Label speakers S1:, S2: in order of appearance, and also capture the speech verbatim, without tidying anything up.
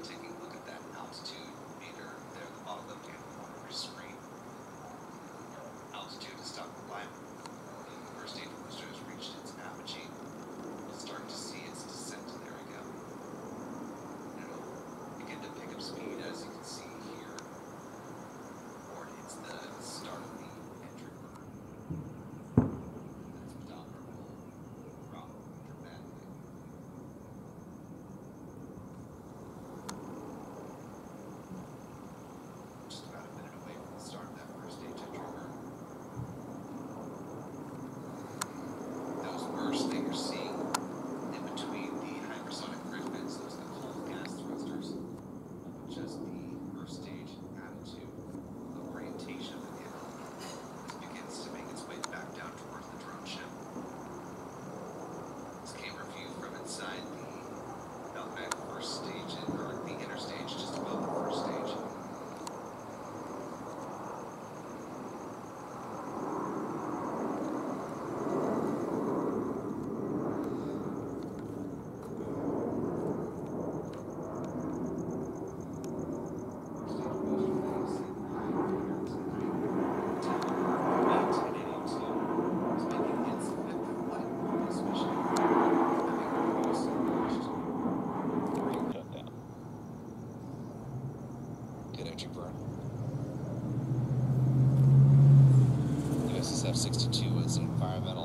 S1: taking a look at that altitude meter there at the bottom left-hand corner of your screen. Altitude has stopped climbing. The first stage booster has reached its apogee. We'll start to see its descent. There we go. And it'll begin to pick up speed, as you can see here. Or it's the start of the entry burn. That speedometer will drop dramatically. Just about a minute away from the start of that first stage entry burn. Those bursts that you're seeing in between the hypersonic grid vents, those are the cold gas thrusters, just the first stage attitude of orientation of the vehicle as it begins to make its way back down towards the drone ship. This camera view from inside the Valkyrie first stage, or the inner stage, just above the first stage. Good entry burn. U S S F sixty-two is an environmental